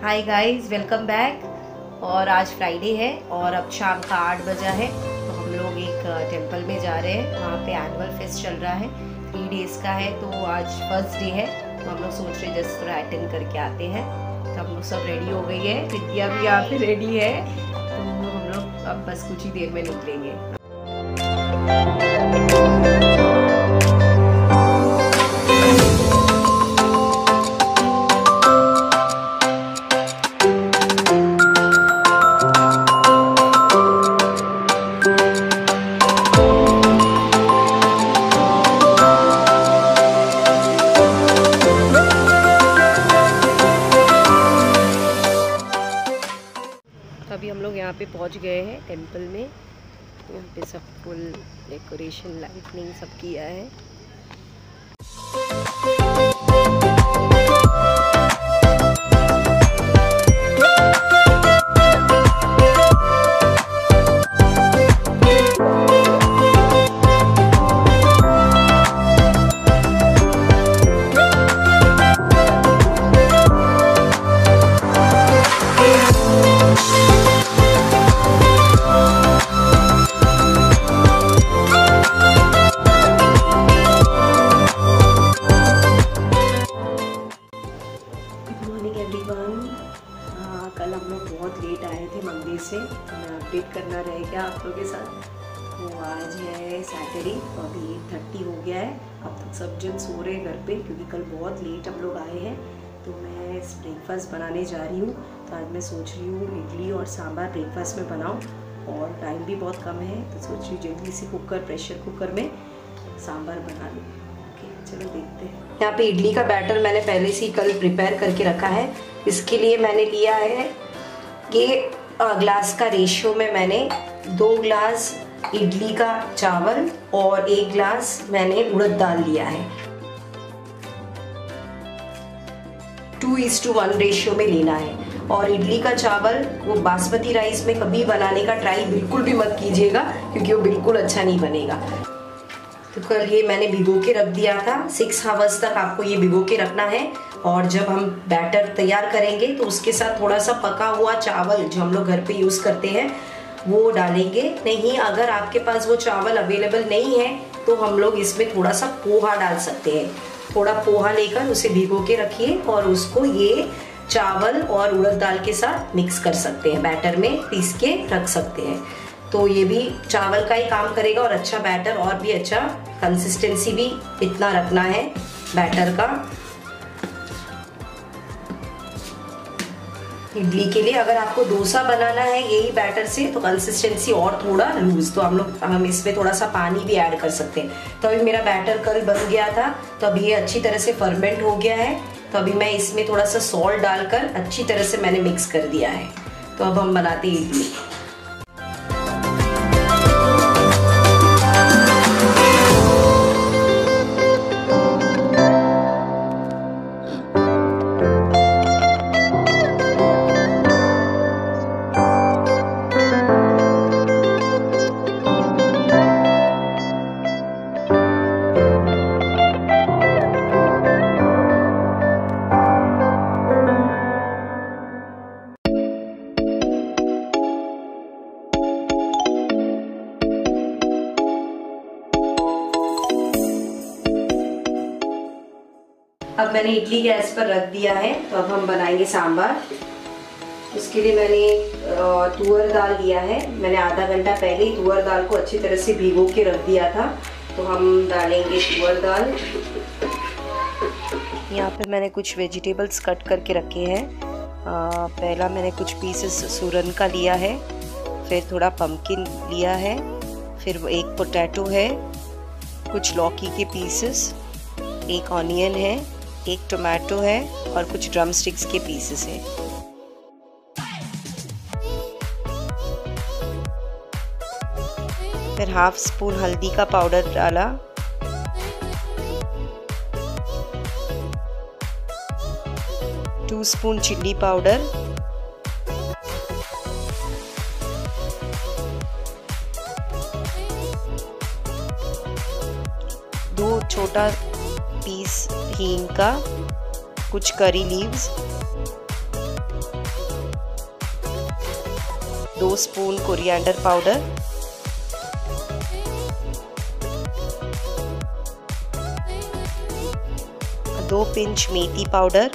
Hi guys, welcome back. और आज Friday है और अब शाम का 8 बजा है, तो हम लोग एक टेंपल में जा रहे हैं। वहाँ पे एनुअल फेस्ट चल रहा है, 3 डेज़ का है, तो आज फर्स्ट डे है, तो हम लोग सोच रहे जस्ट थोड़ा अटेंड करके आते हैं। तो हम लोग सब रेडी हो गई है, विद्या भी यहाँ पे रेडी है, तो हम लोग अब बस कुछ ही देर में निकलेंगे। अभी हम लोग यहाँ पे पहुँच गए हैं टेंपल में। यहाँ पे सब फुल डेकोरेशन लाइटनिंग सब किया है। कल हम लोग बहुत लेट आए थे मंदिर से, मैं अपडेट करना रह गया आप लोगों के साथ। तो आज है सैटरडे, तो अभी 8:30 हो गया है। अब तक सब जन सो रहे घर पे, क्योंकि कल बहुत लेट हम लोग आए हैं। तो मैं ब्रेकफास्ट बनाने जा रही हूँ। तो आज मैं सोच रही हूँ इडली और सांभर ब्रेकफास्ट में बनाऊँ, और टाइम भी बहुत कम है, तो सोच रही हूँ जल्दी से प्रेशर कुकर में सांभर बना लूँ। चलो देखते हैं। यहाँ पे इडली का बैटर मैंने पहले से ही कल प्रिपेयर करके रखा है। इसके लिए मैंने लिया है कि ग्लास का रेशियो में मैंने 2 ग्लास इडली का चावल और 1 ग्लास मैंने उड़द दाल लिया है। 2:1 रेशियो में लेना है। और इडली का चावल वो बासमती राइस में कभी बनाने का ट्राई बिल्कुल भी मत कीजिएगा, क्योंकि वो बिल्कुल अच्छा नहीं बनेगा। तो कल ये मैंने भिगो के रख दिया था, 6 आवर्स तक आपको ये भिगो के रखना है। और जब हम बैटर तैयार करेंगे तो उसके साथ थोड़ा सा पका हुआ चावल जो हम लोग घर पे यूज़ करते हैं वो डालेंगे। नहीं, अगर आपके पास वो चावल अवेलेबल नहीं है तो हम लोग इसमें थोड़ा सा पोहा डाल सकते हैं। थोड़ा पोहा लेकर उसे भिगो के रखिए और उसको ये चावल और उड़द दाल के साथ मिक्स कर सकते हैं, बैटर में पीस के रख सकते हैं। तो ये भी चावल का ही काम करेगा और अच्छा बैटर और भी अच्छा, कंसिस्टेंसी भी इतना रखना है बैटर का इडली के लिए। अगर आपको डोसा बनाना है यही बैटर से तो कंसिस्टेंसी और थोड़ा लूज, तो हम इसमें थोड़ा सा पानी भी ऐड कर सकते हैं। तो अभी मेरा बैटर कल बन गया था, तो अभी ये अच्छी तरह से फर्मेंट हो गया है। तो अभी मैं इसमें थोड़ा सा सॉल्ट डालकर अच्छी तरह से मैंने मिक्स कर दिया है। तो अब हम बनाते हैं इडली। अब मैंने इडली गैस पर रख दिया है, तो अब हम बनाएंगे सांभर। उसके लिए मैंने तुवर दाल लिया है। मैंने आधा घंटा पहले ही तुवर दाल को अच्छी तरह से भिगो के रख दिया था। तो हम डालेंगे तुवर दाल। यहाँ पे मैंने कुछ वेजिटेबल्स कट करके रखे हैं। पहला मैंने कुछ पीसेस सुरन का लिया है, फिर थोड़ा पम्पकिन लिया है, फिर 1 पोटैटो है, कुछ लौकी के पीसेस, 1 ऑनियन है, 1 टोमेटो है और कुछ ड्रमस्टिक्स के पीसेस हैं। फिर 1/2 स्पून हल्दी का पाउडर डाला, 2 स्पून चिल्ली पाउडर, 2 छोटा पीस हींग का, कुछ curry leaves, 2 spoon coriander powder, 2 pinch मेथी पाउडर,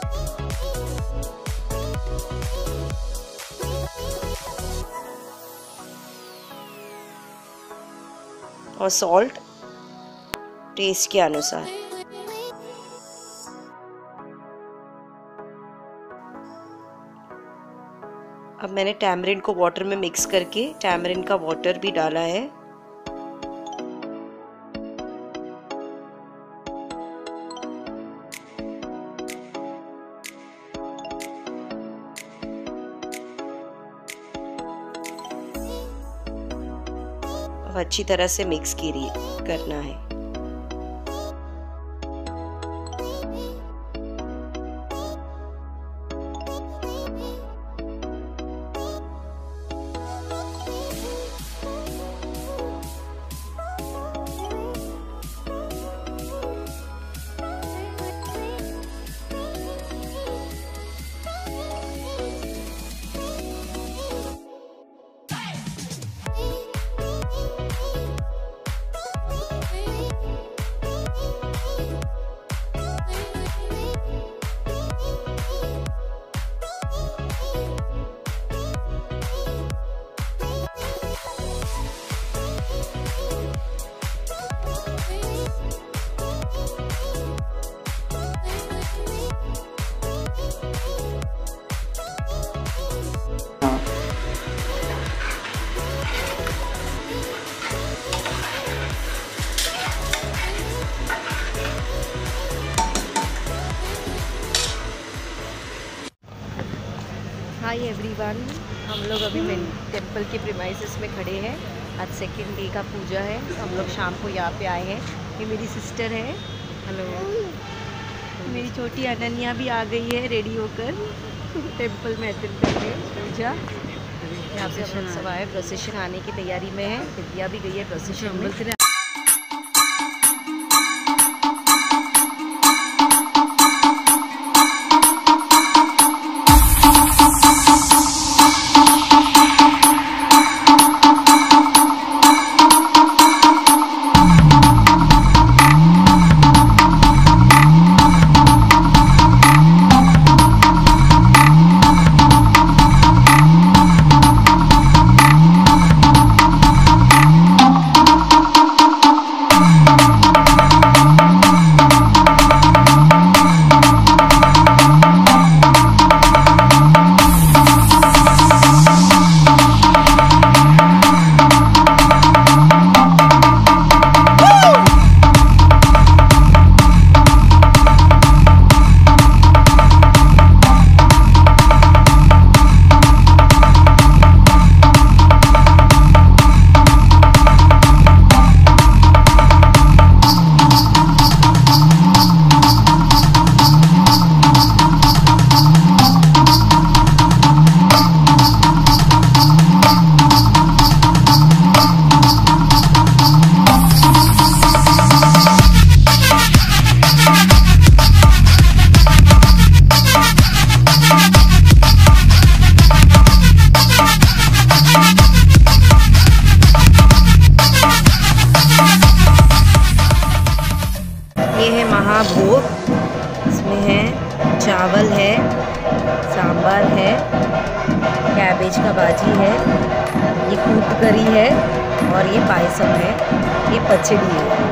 और सॉल्ट टेस्ट के अनुसार। अब मैंने टैमरिंड को वाटर में मिक्स करके टैमरिंड का वाटर भी डाला है। अब अच्छी तरह से मिक्स करना है। हाय एवरीवन, हम लोग अभी टेंपल के प्रीमाइसेस में खड़े हैं। आज सेकंड डे का पूजा है। हम लोग शाम को यहाँ पे आए हैं। ये मेरी सिस्टर है। हेलो। मेरी छोटी अनन्या भी आ गई है रेडी होकर टेंपल में अटेंड करके पूजा। यहाँ पे हम लोग सब आए, प्रोसेशन आने की तैयारी में है। विद्या भी गई है प्रोसेशन में। भोग, इसमें है चावल है, सांबर है, कैबेज का भाजी है, ये कूट करी है और ये पायसम है, ये पचड़ी है।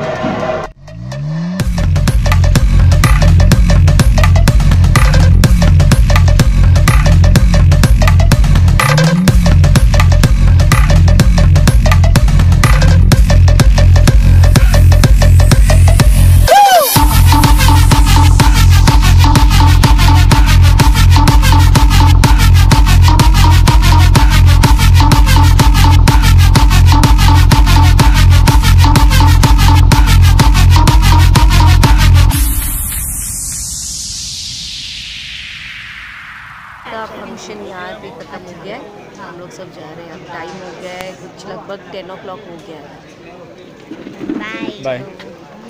फंक्शन यहाँ पे खत्म हो गया है, हम लोग सब जा रहे हैं। अब टाइम हो गया है कुछ लगभग 10 o'clock हो गया है। Bye bye.